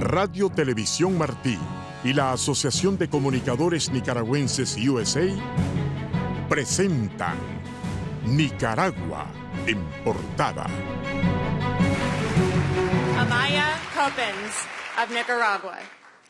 Radio Televisión Martí y la Asociación de Comunicadores Nicaragüenses USA presentan Nicaragua en portada. Amaya Coppens of Nicaragua.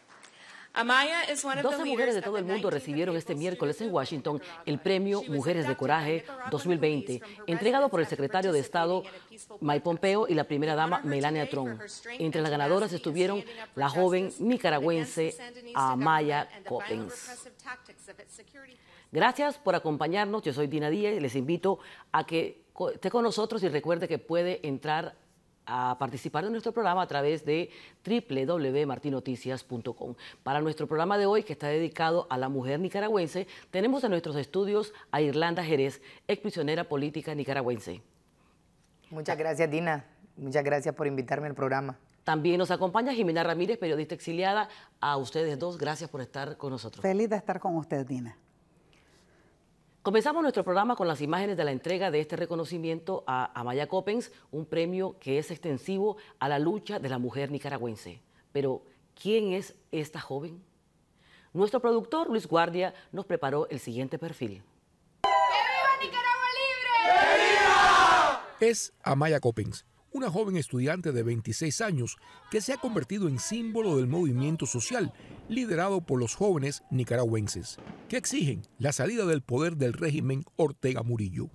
12 mujeres de todo el mundo recibieron este miércoles en Washington el premio Mujeres de Coraje 2020, entregado por el secretario de Estado Mike Pompeo y la primera dama Melania Trump. Entre las ganadoras estuvieron la joven nicaragüense Amaya Coppens. Gracias por acompañarnos. Yo soy Dina Díaz y les invito a que esté con nosotros y recuerde que puede entrar a participar de nuestro programa a través de www.martinoticias.com. Para nuestro programa de hoy, que está dedicado a la mujer nicaragüense, tenemos en nuestros estudios a Irlanda Jerez, exprisionera política nicaragüense. Muchas gracias, Dina. Muchas gracias por invitarme al programa. También nos acompaña Jimena Ramírez, periodista exiliada. A ustedes dos, gracias por estar con nosotros. Feliz de estar con usted, Dina. Comenzamos nuestro programa con las imágenes de la entrega de este reconocimiento a Amaya Coppens, un premio que es extensivo a la lucha de la mujer nicaragüense. Pero, ¿quién es esta joven? Nuestro productor, Luis Guardia, nos preparó el siguiente perfil. ¡Que viva Nicaragua libre! ¡Que viva! Es Amaya Coppens, una joven estudiante de 26 años que se ha convertido en símbolo del movimiento social liderado por los jóvenes nicaragüenses, que exigen la salida del poder del régimen Ortega Murillo.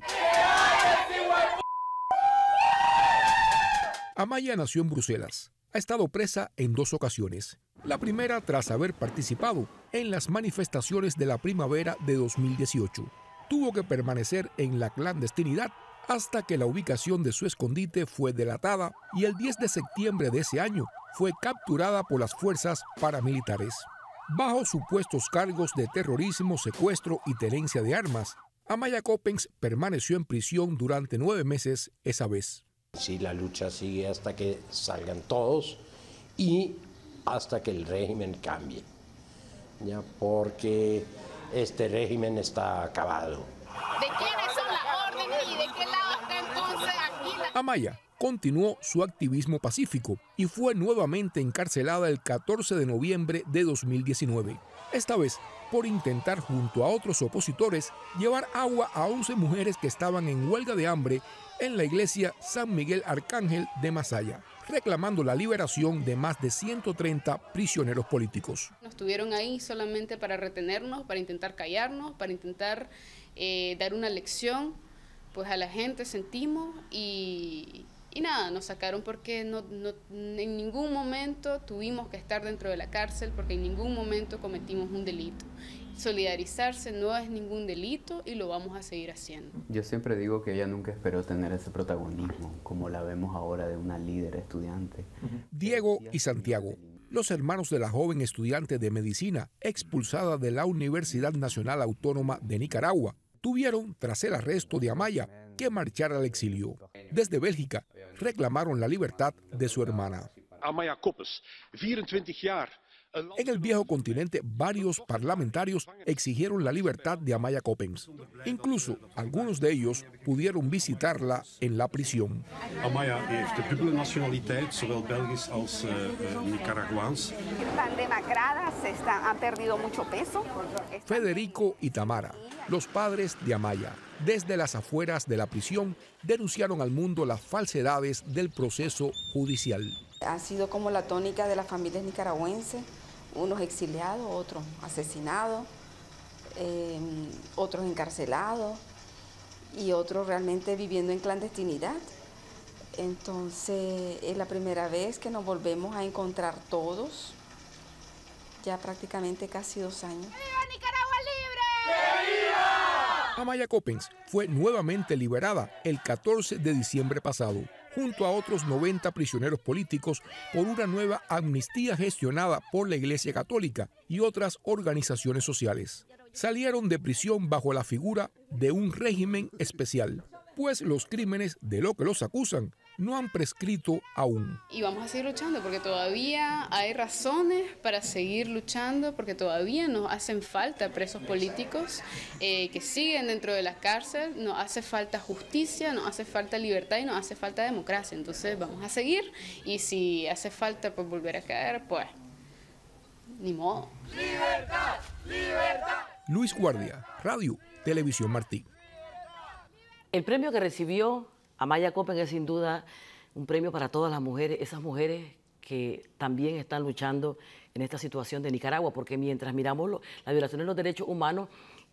Amaya nació en Bruselas. Ha estado presa en 2 ocasiones. La primera tras haber participado en las manifestaciones de la primavera de 2018. Tuvo que permanecer en la clandestinidad hasta que la ubicación de su escondite fue delatada y el 10 de septiembre de ese año fue capturada por las fuerzas paramilitares. Bajo supuestos cargos de terrorismo, secuestro y tenencia de armas, Amaya Coppens permaneció en prisión durante 9 meses esa vez. Sí, la lucha sigue hasta que salgan todos y hasta que el régimen cambie, ya, porque este régimen está acabado. ¿De quiénes son las órdenes y de qué lado está entonces aquí la... Amaya continuó su activismo pacífico y fue nuevamente encarcelada el 14 de noviembre de 2019. Esta vez por intentar junto a otros opositores llevar agua a 11 mujeres que estaban en huelga de hambre en la iglesia San Miguel Arcángel de Masaya, reclamando la liberación de más de 130 prisioneros políticos. Nos tuvieron ahí solamente para retenernos, para intentar callarnos, para intentar dar una lección pues a la gente, sentimos, y nada, nos sacaron porque en ningún momento tuvimos que estar dentro de la cárcel, porque en ningún momento cometimos un delito. Solidarizarse no es ningún delito y lo vamos a seguir haciendo. Yo siempre digo que ella nunca esperó tener ese protagonismo, como la vemos ahora de una líder estudiante. Diego y Santiago, los hermanos de la joven estudiante de medicina expulsada de la Universidad Nacional Autónoma de Nicaragua, tuvieron, tras el arresto de Amaya, que marchar al exilio. Desde Bélgica, reclamaron la libertad de su hermana. Amaya Coppens, 24 jaar. En el viejo continente, varios parlamentarios exigieron la libertad de Amaya Coppens. Incluso, algunos de ellos pudieron visitarla en la prisión. Amaya heeft de dubbele nationaliteit, zowel Belgisch als Nicaraguaans. Están demacradas, han perdido mucho peso. Federico y Tamara, los padres de Amaya, desde las afueras de la prisión, denunciaron al mundo las falsedades del proceso judicial. Ha sido como la tónica de las familias nicaragüenses, unos exiliados, otros asesinados, otros encarcelados y otros realmente viviendo en clandestinidad. Entonces es la primera vez que nos volvemos a encontrar todos, ya prácticamente casi 2 años. ¡Viva Nicaragua libre! ¡Que viva! Amaya Coppens fue nuevamente liberada el 14 de diciembre pasado, junto a otros 90 prisioneros políticos por una nueva amnistía gestionada por la Iglesia Católica y otras organizaciones sociales. Salieron de prisión bajo la figura de un régimen especial, pues los crímenes de lo que los acusan no han prescrito aún. Y vamos a seguir luchando porque todavía hay razones para seguir luchando, porque todavía nos hacen falta presos políticos que siguen dentro de la cárcel, nos hace falta justicia, nos hace falta libertad y nos hace falta democracia. Entonces vamos a seguir y si hace falta pues volver a caer, pues ni modo. ¡Libertad! ¡Libertad! Luis Guardia, Radio Televisión Martí. El premio que recibió Amaya Coppens es sin duda un premio para todas las mujeres, esas mujeres que también están luchando en esta situación de Nicaragua, porque mientras miramos la violación de los derechos humanos,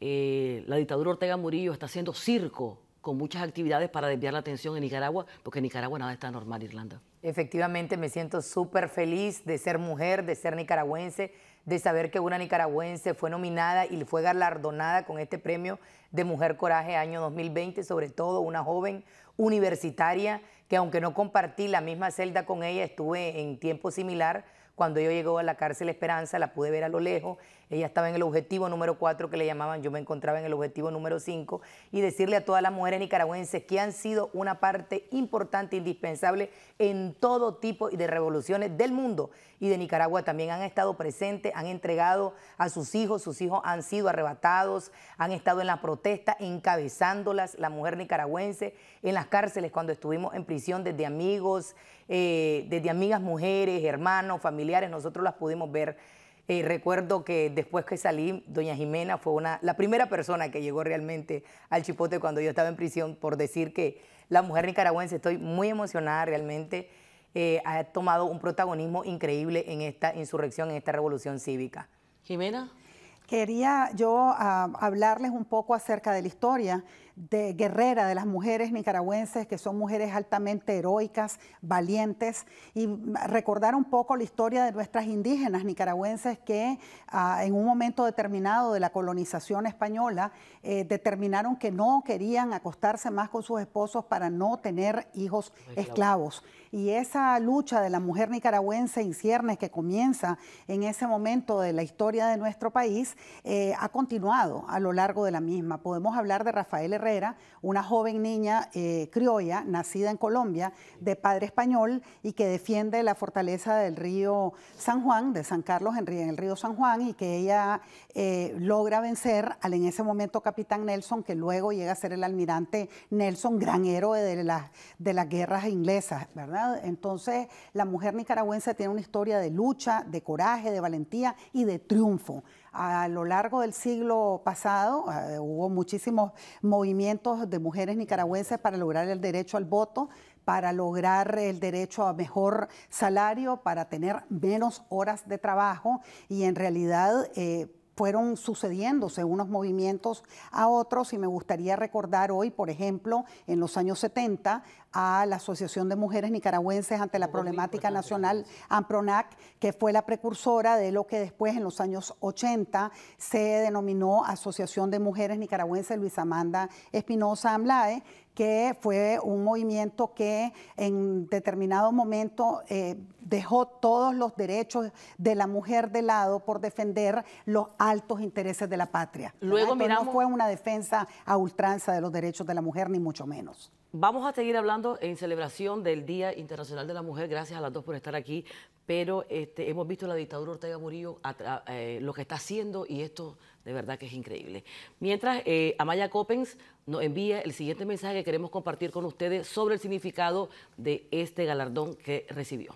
la dictadura Ortega Murillo está haciendo circo con muchas actividades para desviar la atención en Nicaragua, porque en Nicaragua nada está normal, Irlanda. Efectivamente, me siento súper feliz de ser mujer, de ser nicaragüense, de saber que una nicaragüense fue nominada y fue galardonada con este premio de Mujer Coraje año 2020, sobre todo una joven universitaria que aunque no compartí la misma celda con ella, estuve en tiempo similar. Cuando yo llegó a la cárcel Esperanza, la pude ver a lo lejos. Ella estaba en el objetivo número 4 que le llamaban, yo me encontraba en el objetivo número 5, y decirle a todas las mujeres nicaragüenses que han sido una parte importante, indispensable en todo tipo de revoluciones del mundo y de Nicaragua también han estado presentes, han entregado a sus hijos han sido arrebatados, han estado en la protesta encabezándolas, la mujer nicaragüense, en las cárceles cuando estuvimos en prisión, desde amigos, desde amigas mujeres, hermanos, familiares, nosotros las pudimos ver. Recuerdo que después que salí, doña Jimena fue la primera persona que llegó realmente al Chipote cuando yo estaba en prisión, por decir que la mujer nicaragüense, estoy muy emocionada realmente, ha tomado un protagonismo increíble en esta insurrección, en esta revolución cívica. Jimena. Quería yo hablarles un poco acerca de la historia de guerrera de las mujeres nicaragüenses, que son mujeres altamente heroicas, valientes, y recordar un poco la historia de nuestras indígenas nicaragüenses que en un momento determinado de la colonización española determinaron que no querían acostarse más con sus esposos para no tener hijos esclavos. Y esa lucha de la mujer nicaragüense en ciernes que comienza en ese momento de la historia de nuestro país ha continuado a lo largo de la misma. Podemos hablar de Rafael Herrera, una joven niña criolla, nacida en Colombia, de padre español y que defiende la fortaleza del río San Juan, de San Carlos en el río San Juan, y que ella logra vencer al en ese momento capitán Nelson, que luego llega a ser el almirante Nelson, gran héroe de las guerras inglesas, ¿verdad? Entonces, la mujer nicaragüense tiene una historia de lucha, de coraje, de valentía y de triunfo. A lo largo del siglo pasado hubo muchísimos movimientos de mujeres nicaragüenses para lograr el derecho al voto, para lograr el derecho a mejor salario, para tener menos horas de trabajo, y en realidad fueron sucediéndose unos movimientos a otros, y me gustaría recordar hoy, por ejemplo, en los años 70, a la Asociación de Mujeres Nicaragüenses ante la Problemática Nacional, AMPRONAC, que fue la precursora de lo que después, en los años 80, se denominó Asociación de Mujeres Nicaragüenses Luis Amanda Espinosa AMLAE, que fue un movimiento que en determinado momento dejó todos los derechos de la mujer de lado por defender los altos intereses de la patria. Luego miramos, no fue una defensa a ultranza de los derechos de la mujer, ni mucho menos. Vamos a seguir hablando en celebración del Día Internacional de la Mujer. Gracias a las dos por estar aquí, pero hemos visto la dictadura Ortega Murillo, lo que está haciendo, y esto de verdad que es increíble. Mientras, Amaya Coppens nos envía el siguiente mensaje que queremos compartir con ustedes sobre el significado de este galardón que recibió.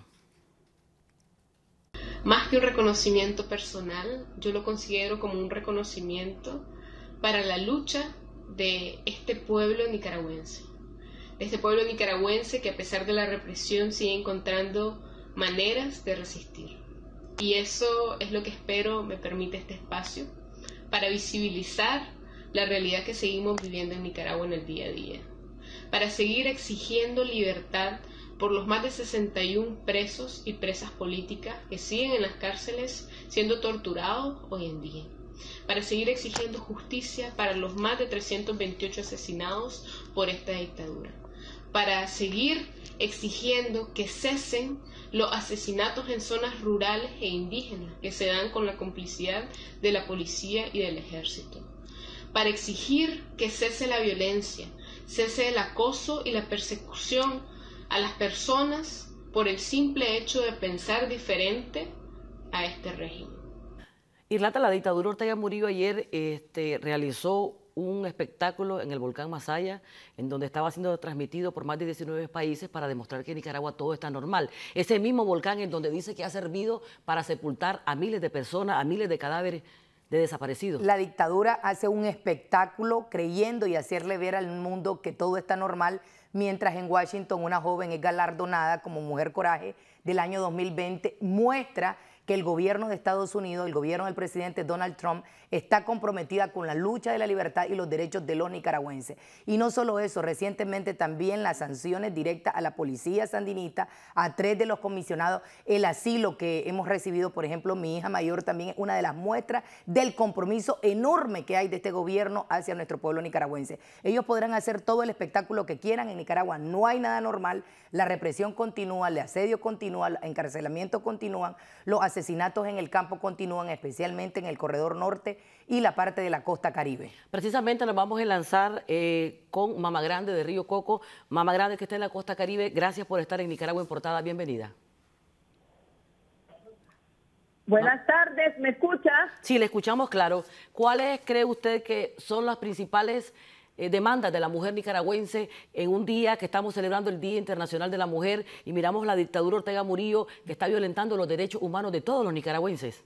Más que un reconocimiento personal, yo lo considero como un reconocimiento para la lucha de este pueblo nicaragüense. Este pueblo nicaragüense que a pesar de la represión sigue encontrando maneras de resistir. Y eso es lo que espero me permite este espacio para visibilizar la realidad que seguimos viviendo en Nicaragua en el día a día. Para seguir exigiendo libertad por los más de 61 presos y presas políticas que siguen en las cárceles siendo torturados hoy en día. Para seguir exigiendo justicia para los más de 328 asesinados por esta dictadura. Para seguir exigiendo que cesen los asesinatos en zonas rurales e indígenas que se dan con la complicidad de la policía y del ejército. Para exigir que cese la violencia, cese el acoso y la persecución a las personas por el simple hecho de pensar diferente a este régimen. Irlanda, la dictadura Ortega Murillo ayer realizó un espectáculo en el volcán Masaya, en donde estaba siendo transmitido por más de 19 países para demostrar que en Nicaragua todo está normal. Ese mismo volcán en donde dice que ha servido para sepultar a miles de personas, a miles de cadáveres de desaparecidos. La dictadura hace un espectáculo creyendo y hacerle ver al mundo que todo está normal, mientras en Washington una joven es galardonada como Mujer Coraje del año 2020, muestra que el gobierno de Estados Unidos, el gobierno del presidente Donald Trump, está comprometida con la lucha de la libertad y los derechos de los nicaragüenses. Y no solo eso, recientemente también las sanciones directas a la policía sandinista, a 3 de los comisionados, el asilo que hemos recibido, por ejemplo, mi hija mayor también es una de las muestras del compromiso enorme que hay de este gobierno hacia nuestro pueblo nicaragüense. Ellos podrán hacer todo el espectáculo que quieran en Nicaragua, no hay nada normal, la represión continúa, el asedio continúa, el encarcelamiento continúan, los asesinatos en el campo continúan, especialmente en el corredor norte y la parte de la costa caribe. Precisamente nos vamos a enlazar con Mama Grande de Río Coco. Mama Grande, que está en la costa caribe, gracias por estar en Nicaragua en Portada, bienvenida. Buenas tardes, ¿me escucha? Sí, le escuchamos claro. ¿Cuáles cree usted que son las principales demandas de la mujer nicaragüense en un día que estamos celebrando el Día Internacional de la Mujer y miramos la dictadura Ortega Murillo que está violentando los derechos humanos de todos los nicaragüenses?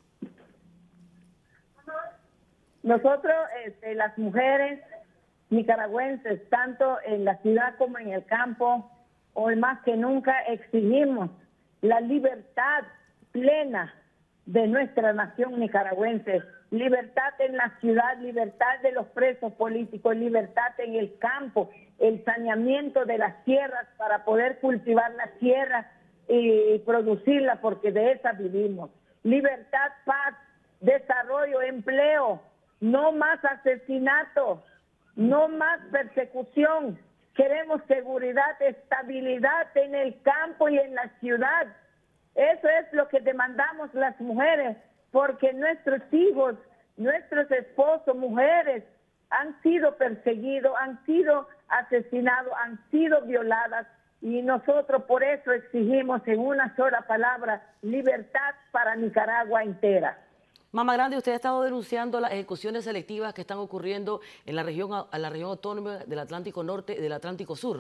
Nosotros, las mujeres nicaragüenses, tanto en la ciudad como en el campo, hoy más que nunca exigimos la libertad plena de nuestra nación nicaragüense. Libertad en la ciudad, libertad de los presos políticos, libertad en el campo, el saneamiento de las tierras para poder cultivar las tierras y producirlas, porque de esas vivimos. Libertad, paz, desarrollo, empleo, no más asesinatos, no más persecución. Queremos seguridad, estabilidad en el campo y en la ciudad. Eso es lo que demandamos las mujeres, porque nuestros hijos, nuestros esposos, mujeres, han sido perseguidos, han sido asesinados, han sido violadas, y nosotros por eso exigimos en una sola palabra, libertad para Nicaragua entera. Mama Grande, usted ha estado denunciando las ejecuciones selectivas que están ocurriendo en la región autónoma del Atlántico Norte y del Atlántico Sur.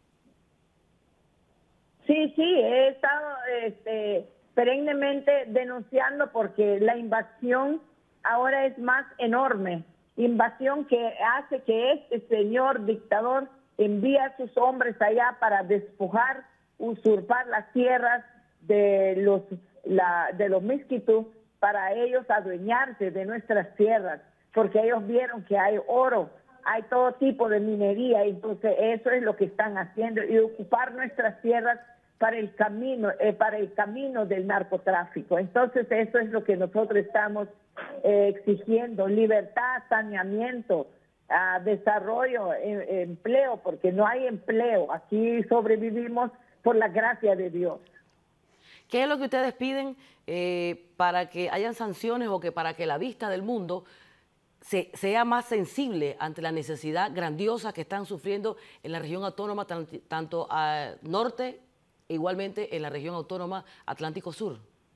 Sí, he estado perennemente denunciando, porque la invasión ahora es más enorme, invasión que hace que este señor dictador envía a sus hombres allá para despojar, usurpar las tierras de los Miskitu, para ellos adueñarse de nuestras tierras, porque ellos vieron que hay oro, hay todo tipo de minería, entonces eso es lo que están haciendo, y ocupar nuestras tierras para el camino del narcotráfico. Entonces eso es lo que nosotros estamos exigiendo: libertad, saneamiento, desarrollo, empleo, porque no hay empleo. Aquí sobrevivimos por la gracia de Dios. ¿Qué es lo que ustedes piden para que hayan sanciones o que para que la vista del mundo sea más sensible ante la necesidad grandiosa que están sufriendo en la región autónoma, tanto al norte, igualmente en la región autónoma Atlántico Sur?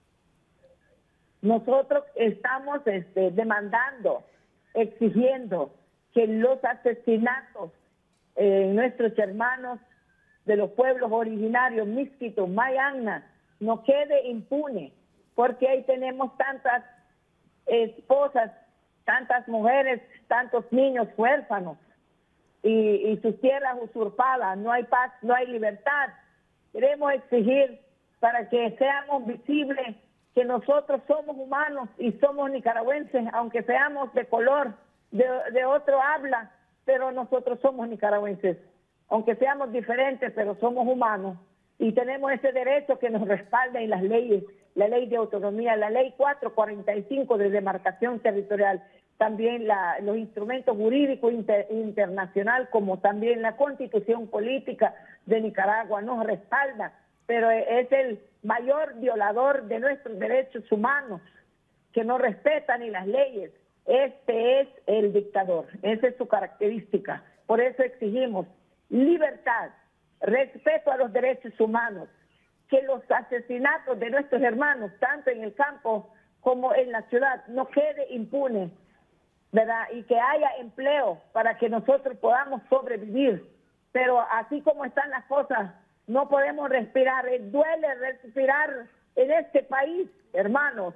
Nosotros estamos demandando, exigiendo que los asesinatos nuestros hermanos de los pueblos originarios, Miskito, Mayangna, no quede impune, porque ahí tenemos tantas esposas, tantas mujeres, tantos niños huérfanos y sus tierras usurpadas. No hay paz, no hay libertad. Queremos exigir para que seamos visibles que nosotros somos humanos y somos nicaragüenses, aunque seamos de color, de otro habla, pero nosotros somos nicaragüenses, aunque seamos diferentes, pero somos humanos. Y tenemos ese derecho que nos respalda en las leyes, la ley de autonomía, la ley 445 de demarcación territorial, también los instrumentos jurídicos internacional, como también la constitución política de Nicaragua nos respalda, pero es el mayor violador de nuestros derechos humanos, que no respeta ni las leyes. Este es el dictador, esa es su característica. Por eso exigimos libertad, respeto a los derechos humanos, que los asesinatos de nuestros hermanos, tanto en el campo como en la ciudad, no quede impune, ¿verdad? Y que haya empleo para que nosotros podamos sobrevivir. Pero así como están las cosas, no podemos respirar. Duele respirar en este país, hermanos.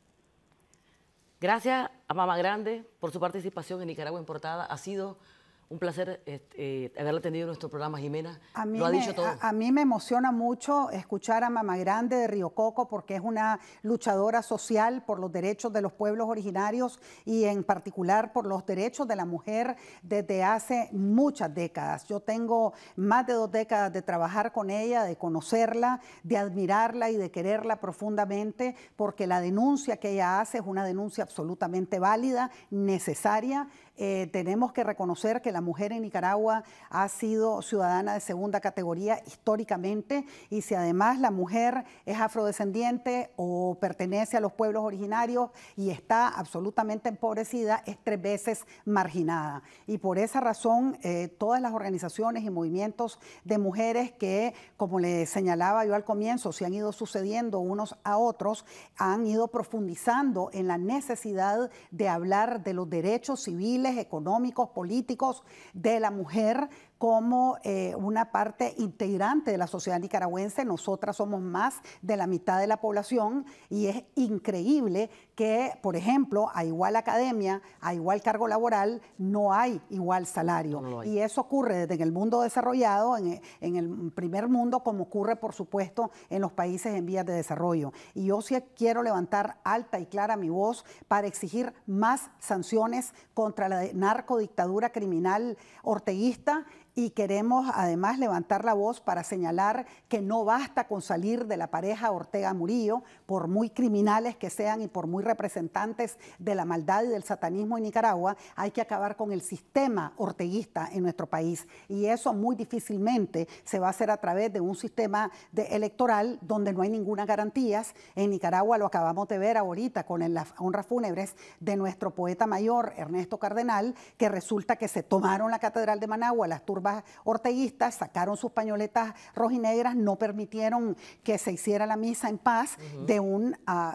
Gracias a Mama Grande por su participación en Nicaragua en Portada. Ha sido un placer haberla tenido en nuestro programa, Jimena. Lo ha dicho todo. A mí me emociona mucho escuchar a Mama Grande de Río Coco, porque es una luchadora social por los derechos de los pueblos originarios y en particular por los derechos de la mujer desde hace muchas décadas. Yo tengo más de 2 décadas de trabajar con ella, de conocerla, de admirarla y de quererla profundamente, porque la denuncia que ella hace es una denuncia absolutamente válida, necesaria. Tenemos que reconocer que la mujer en Nicaragua ha sido ciudadana de segunda categoría históricamente, y si además la mujer es afrodescendiente o pertenece a los pueblos originarios y está absolutamente empobrecida, es 3 veces marginada. Y por esa razón, todas las organizaciones y movimientos de mujeres que, como le señalaba yo al comienzo, se han ido sucediendo unos a otros, han ido profundizando en la necesidad de hablar de los derechos civiles, económicos, políticos de la mujer como una parte integrante de la sociedad nicaragüense. Nosotras somos más de la mitad de la población y es increíble que, por ejemplo, a igual academia, a igual cargo laboral, no hay igual salario. No y eso ocurre desde el mundo desarrollado, en el primer mundo, como ocurre, por supuesto, en los países en vías de desarrollo. Y yo sí quiero levantar alta y clara mi voz para exigir más sanciones contra la narcodictadura criminal orteguista, y queremos además levantar la voz para señalar que no basta con salir de la pareja Ortega-Murillo, por muy criminales que sean y por muy representantes de la maldad y del satanismo en Nicaragua. Hay que acabar con el sistema orteguista en nuestro país, y eso muy difícilmente se va a hacer a través de un sistema electoral donde no hay ninguna garantía. En Nicaragua lo acabamos de ver ahorita con las honras fúnebres de nuestro poeta mayor Ernesto Cardenal, que resulta que se tomaron la Catedral de Managua, las turbas orteguistas, sacaron sus pañoletas rojinegras, no permitieron que se hiciera la misa en paz de un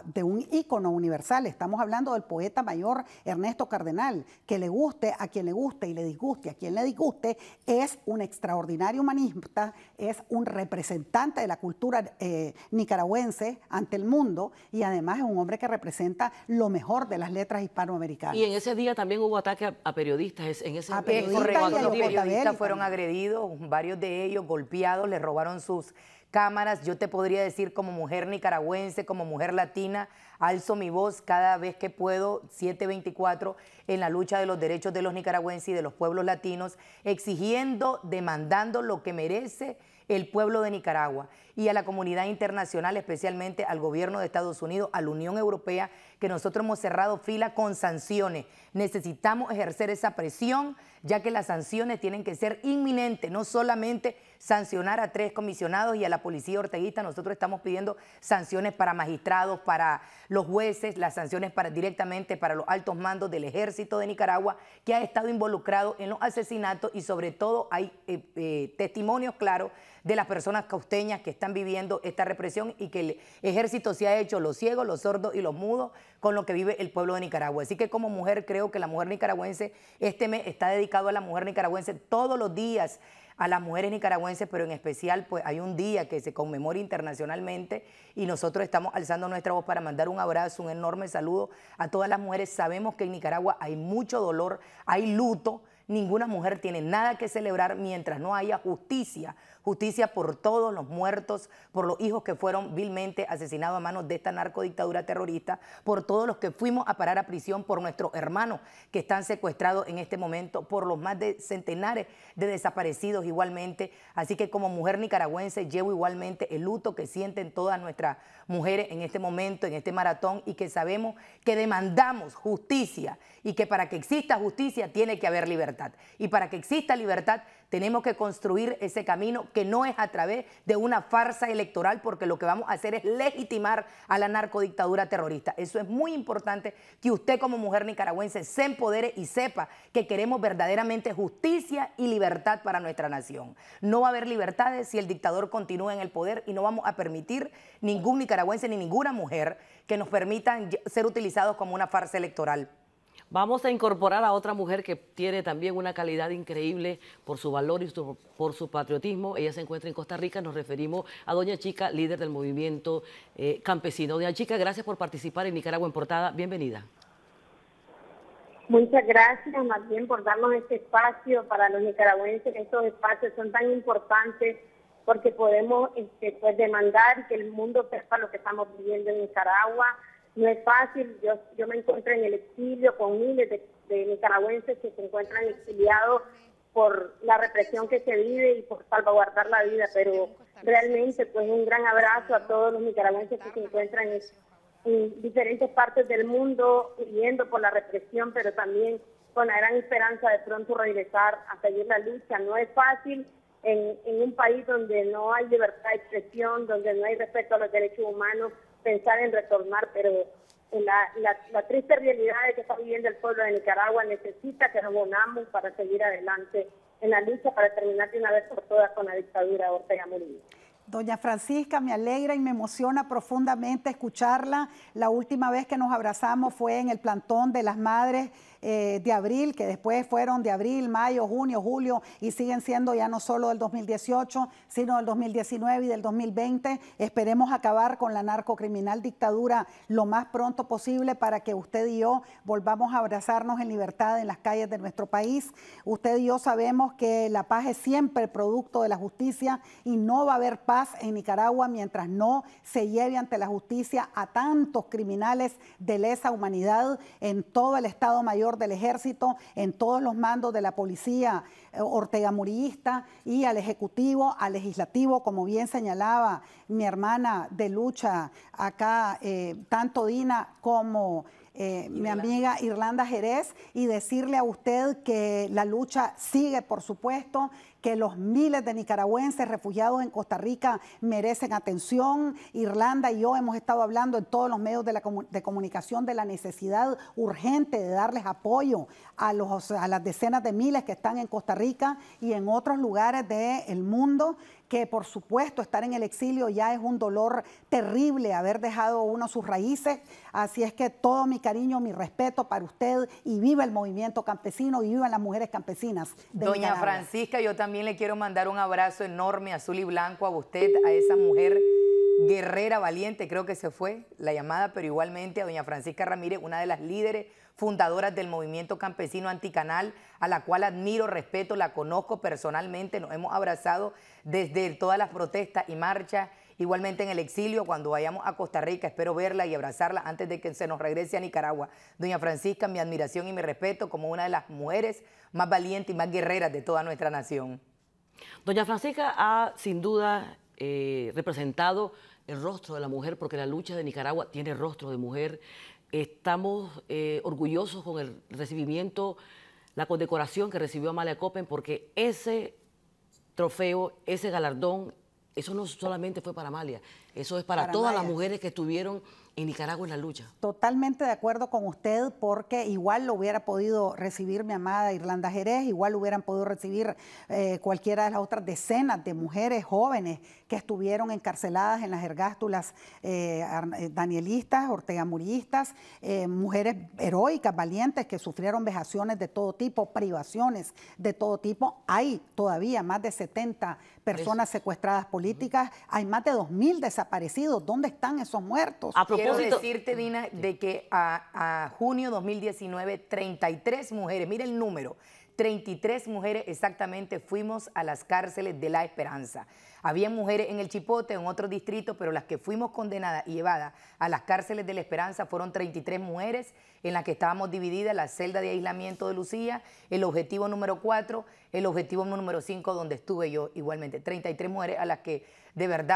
ícono universal. Estamos hablando del poeta mayor Ernesto Cardenal, que le guste a quien le guste y le disguste a quien le disguste, es un extraordinario humanista, es un representante de la cultura nicaragüense ante el mundo, y además es un hombre que representa lo mejor de las letras hispanoamericanas. Y en ese día también hubo ataque a periodistas. Los periodistas fueron agredidos, varios de ellos golpeados, les robaron sus cámaras. Yo te podría decir, como mujer nicaragüense, como mujer latina, alzo mi voz cada vez que puedo, 7/24, en la lucha de los derechos de los nicaragüenses y de los pueblos latinos, exigiendo, demandando lo que merece el pueblo de Nicaragua, y a la comunidad internacional, especialmente al gobierno de Estados Unidos, a la Unión Europea, que nosotros hemos cerrado fila con sanciones. Necesitamos ejercer esa presión, ya que las sanciones tienen que ser inminentes, no solamente sancionar a 3 comisionados y a la policía orteguista. Nosotros estamos pidiendo sanciones para magistrados, para los jueces, las sanciones directamente para los altos mandos del ejército de Nicaragua, que ha estado involucrado en los asesinatos, y sobre todo hay testimonios claros de las personas causteñas que están viviendo esta represión, y que el ejército se ha hecho los ciegos, los sordos y los mudos con lo que vive el pueblo de Nicaragua. Así que como mujer creo que la mujer nicaragüense, este mes está dedicado a la mujer nicaragüense, todos los días a las mujeres nicaragüenses, pero en especial pues hay un día que se conmemora internacionalmente, y nosotros estamos alzando nuestra voz para mandar un abrazo, un enorme saludo a todas las mujeres. Sabemos que en Nicaragua hay mucho dolor, hay luto. Ninguna mujer tiene nada que celebrar mientras no haya justicia. Justicia por todos los muertos, por los hijos que fueron vilmente asesinados a manos de esta narcodictadura terrorista, por todos los que fuimos a parar a prisión, por nuestros hermanos que están secuestrados en este momento, por los más de centenares de desaparecidos igualmente. Así que como mujer nicaragüense llevo igualmente el luto que sienten todas nuestras mujeres en este momento, en este maratón, y que sabemos que demandamos justicia, y que para que exista justicia tiene que haber libertad. Y para que exista libertad Tenemos que construir ese camino que no es a través de una farsa electoral, porque lo que vamos a hacer es legitimar a la narcodictadura terrorista. Eso es muy importante, que usted como mujer nicaragüense se empodere y sepa que queremos verdaderamente justicia y libertad para nuestra nación. No va a haber libertades si el dictador continúa en el poder, y no vamos a permitir ningún nicaragüense ni ninguna mujer que nos permitan ser utilizados como una farsa electoral. Vamos a incorporar a otra mujer que tiene también una calidad increíble por su valor y por su patriotismo. Ella se encuentra en Costa Rica. Nos referimos a Doña Chica, líder del movimiento campesino. Doña Chica, gracias por participar en Nicaragua en Portada. Bienvenida. Muchas gracias, más bien, por darnos este espacio para los nicaragüenses. Estos espacios son tan importantes porque podemos pues, demandar que el mundo sepa lo que estamos viviendo en Nicaragua. No es fácil, yo me encuentro en el exilio con miles de nicaragüenses que se encuentran exiliados por la represión que se vive y por salvaguardar la vida, pero realmente pues un gran abrazo a todos los nicaragüenses que se encuentran en diferentes partes del mundo huyendo por la represión, pero también con la gran esperanza de pronto regresar a seguir la lucha. No es fácil en un país donde no hay libertad de expresión, donde no hay respeto a los derechos humanos, pensar en retornar, pero la triste realidad de que está viviendo el pueblo de Nicaragua necesita que nos unamos para seguir adelante en la lucha para terminar de una vez por todas con la dictadura de Ortega Murillo. Doña Francisca, me alegra y me emociona profundamente escucharla. La última vez que nos abrazamos fue en el plantón de las madres de abril, que después fueron de abril, mayo, junio, julio, y siguen siendo ya no solo del 2018, sino del 2019 y del 2020. Esperemos acabar con la narcocriminal dictadura lo más pronto posible para que usted y yo volvamos a abrazarnos en libertad en las calles de nuestro país. Usted y yo sabemos que la paz es siempre producto de la justicia, y no va a haber paz en Nicaragua mientras no se lleve ante la justicia a tantos criminales de lesa humanidad en todo el Estado Mayor del Ejército, en todos los mandos de la policía Ortega Murillista, y al Ejecutivo, al Legislativo, como bien señalaba mi hermana de lucha acá, tanto Dina como mi amiga Irlanda Jerez, y decirle a usted que la lucha sigue, por supuesto, que los miles de nicaragüenses refugiados en Costa Rica merecen atención. Irlanda y yo hemos estado hablando en todos los medios de comunicación de la necesidad urgente de darles apoyo a las decenas de miles que están en Costa Rica y en otros lugares del mundo, que por supuesto estar en el exilio ya es un dolor terrible, haber dejado uno sus raíces. Así es que todo mi cariño, mi respeto para usted, y viva el movimiento campesino y vivan las mujeres campesinas de Doña Nicaragua. Francisca, yo también le quiero mandar un abrazo enorme, azul y blanco, a usted, a esa mujer guerrera, valiente. Creo que se fue la llamada, pero igualmente a doña Francisca Ramírez, una de las líderes fundadoras del movimiento campesino anticanal, a la cual admiro, respeto, la conozco personalmente, nos hemos abrazado desde todas las protestas y marchas, igualmente en el exilio. Cuando vayamos a Costa Rica espero verla y abrazarla antes de que se nos regrese a Nicaragua. Doña Francisca, mi admiración y mi respeto como una de las mujeres más valientes y más guerreras de toda nuestra nación. Doña Francisca ha sin duda representado el rostro de la mujer, porque la lucha de Nicaragua tiene rostro de mujer. Estamos orgullosos con el recibimiento, la condecoración que recibió Amalia Coppens, porque ese trofeo, ese galardón, eso no solamente fue para Amalia, eso es para todas las mujeres que estuvieron en Nicaragua en la lucha. Totalmente de acuerdo con usted, porque igual lo hubiera podido recibir mi amada Irlanda Jerez, igual lo hubieran podido recibir cualquiera de las otras decenas de mujeres jóvenes que estuvieron encarceladas en las ergástulas danielistas, Ortega Murillistas, mujeres heroicas, valientes, que sufrieron vejaciones de todo tipo, privaciones de todo tipo. Hay todavía más de 70 personas secuestradas políticas, hay más de 2.000 desaparecidos. ¿Dónde están esos muertos? Quiero decirte, Dina, de que a junio 2019, 33 mujeres, mira el número, 33 mujeres exactamente fuimos a las cárceles de La Esperanza. Había mujeres en el Chipote, en otros distritos, pero las que fuimos condenadas y llevadas a las cárceles de La Esperanza fueron 33 mujeres, en las que estábamos divididas: la celda de aislamiento de Lucía, el objetivo número 4, el objetivo número 5, donde estuve yo igualmente. 33 mujeres a las que de verdad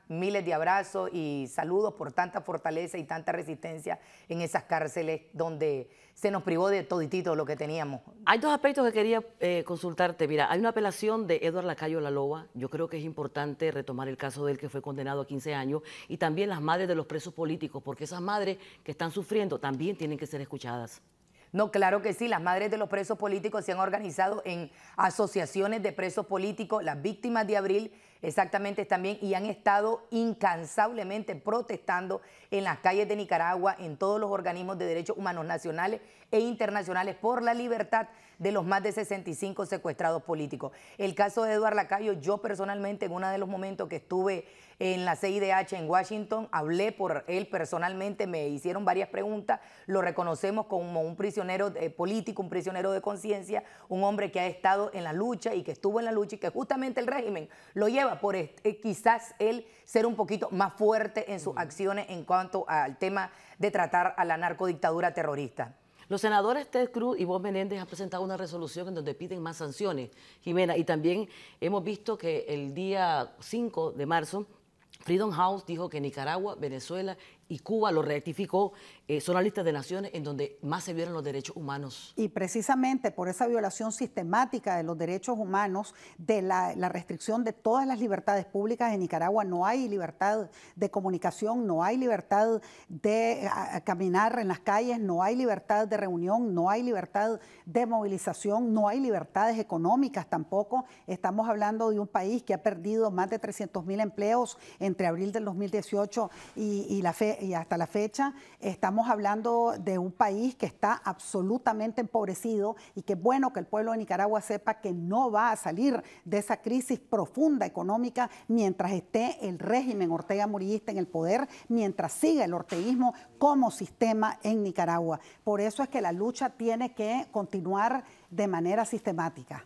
miles de abrazos y saludos por tanta fortaleza y tanta resistencia en esas cárceles donde se nos privó de toditito lo que teníamos. Hay dos aspectos que quería consultarte. Mira, hay una apelación de Edward Lacayo Laloa. Yo creo que es importante retomar el caso de él, que fue condenado a 15 años, y también las madres de los presos políticos, porque esas madres que están sufriendo también tienen que ser escuchadas. No, claro que sí, las madres de los presos políticos se han organizado en asociaciones de presos políticos, las víctimas de abril exactamente también, y han estado incansablemente protestando en las calles de Nicaragua, en todos los organismos de derechos humanos nacionales e internacionales por la libertad de los más de 65 secuestrados políticos. El caso de Edward Lacayo, yo personalmente en uno de los momentos que estuve en la CIDH en Washington, hablé por él personalmente, me hicieron varias preguntas, lo reconocemos como un prisionero político, un prisionero de conciencia, un hombre que ha estado en la lucha y que estuvo en la lucha y que justamente el régimen lo lleva por quizás él ser un poquito más fuerte en sus acciones en cuanto al tema de tratar a la narcodictadura terrorista. Los senadores Ted Cruz y Bob Menéndez han presentado una resolución en donde piden más sanciones, Jimena, y también hemos visto que el día 5 de marzo Freedom House dijo que Nicaragua, Venezuela y Cuba, lo rectificó, son las listas de naciones en donde más se violan los derechos humanos. Y precisamente por esa violación sistemática de los derechos humanos, de la restricción de todas las libertades públicas en Nicaragua, no hay libertad de comunicación, no hay libertad de caminar en las calles, no hay libertad de reunión, no hay libertad de movilización, no hay libertades económicas tampoco. Estamos hablando de un país que ha perdido más de 300.000 empleos entre abril del 2018 y hasta la fecha. Estamos hablando de un país que está absolutamente empobrecido y que es bueno que el pueblo de Nicaragua sepa que no va a salir de esa crisis profunda económica mientras esté el régimen Ortega Murillista en el poder, mientras siga el orteguismo como sistema en Nicaragua. Por eso es que la lucha tiene que continuar de manera sistemática.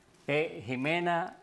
Jimena,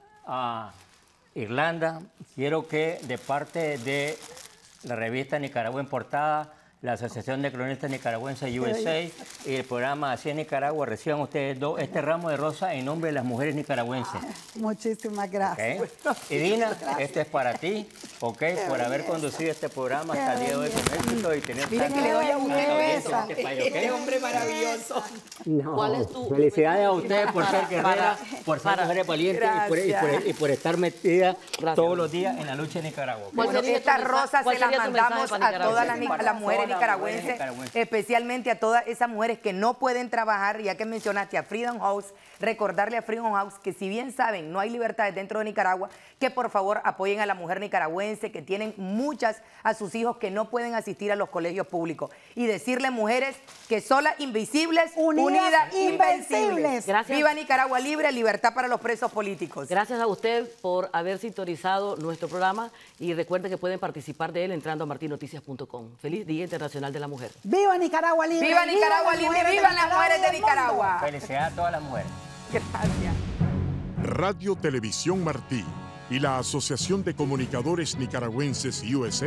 Irlanda, quiero que de parte de la revista Nicaragua en Portada, la Asociación de Cronistas Nicaragüenses USA y el programa Así en Nicaragua reciban ustedes dos este ramo de rosa en nombre de las mujeres nicaragüenses. Muchísimas gracias. Okay. Y Dina, este es para ti, por haber conducido este programa hasta el día de hoy con éxito y tener Miren que le doy a usted beso. Este hombre maravilloso. No. ¿Cuál es tu Felicidades a ustedes por ser guerrera, por ser mujeres valientes y por estar metida todos los días en la lucha de Nicaragua. Bueno, estas rosas se las mandamos a todas las mujeres nicaragüenses, especialmente a todas esas mujeres que no pueden trabajar, ya que mencionaste a Freedom House, recordarle a Freedom House que si bien saben no hay libertades dentro de Nicaragua, que por favor apoyen a la mujer nicaragüense, que tienen muchas a sus hijos que no pueden asistir a los colegios públicos. Y decirle, mujeres, que solas invisibles, unidas invencibles. Gracias. Viva Nicaragua libre, libertad para los presos políticos. Gracias a usted por haber sintonizado nuestro programa y recuerden que pueden participar de él entrando a martinoticias.com. Feliz Día Internacional de la Mujer. ¡Viva Nicaragua libre! ¡Viva Nicaragua libre! ¡Viva las mujeres de Nicaragua! Felicidades a todas las mujeres. Gracias. Radio Televisión Martí y la Asociación de Comunicadores Nicaragüenses USA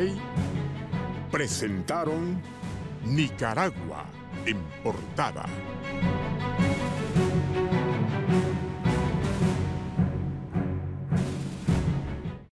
presentaron Nicaragua en Portada.